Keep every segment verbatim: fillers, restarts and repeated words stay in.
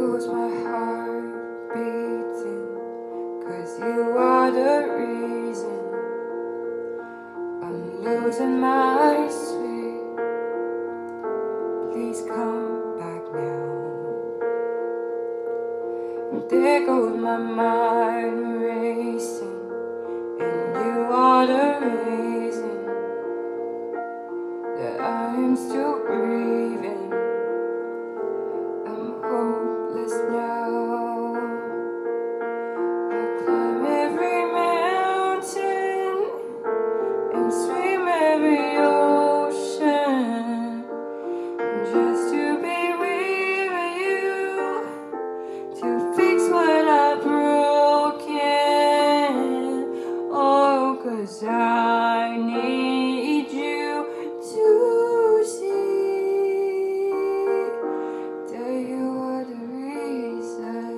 goes my heart beating, 'cause you are the reason I'm losing my sleep. Please come back now. And there goes my mind racing, and you are the reason that I am still breathing. I'm hopeless now. I climb every mountain and swim every ocean just to be with you, to fix what I've broken. Oh, 'cause I need you to see that you are the reason.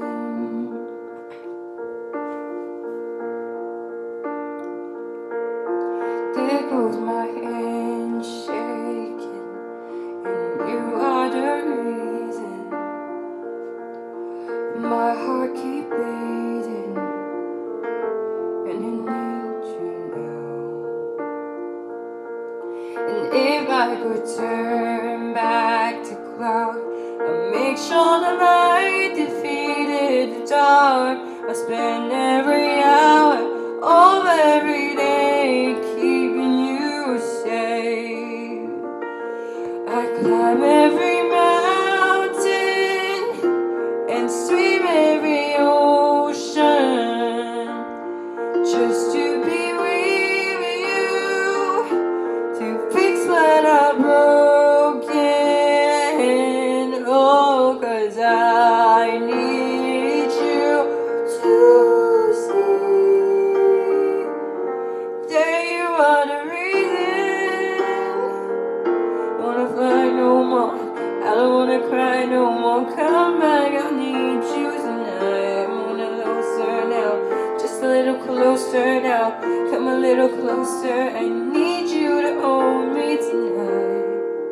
There goes my hand shaking, and you are the reason my heart keep beating, and I need you now. And if I could turn back to cloud, I'd make sure the light defeated the dark. I spend every hour of every day keeping you safe. I climb every mountain and swim every ocean just to be with you, to fix what I've broken. Oh, 'cause I need you to see that you are the reason. Wanna fly no more, I don't wanna cry no more. Come back, I need you tonight. I'm on a closer now, just a little closer now. Come a little closer, I need you to hold me tonight.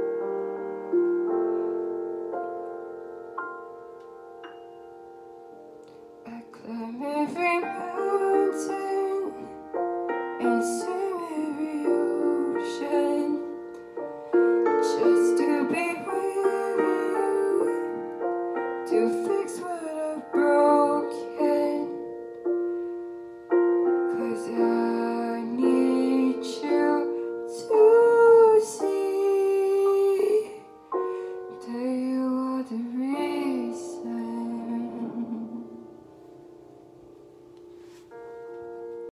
I climb every mountain and swim every ocean just to be with you, to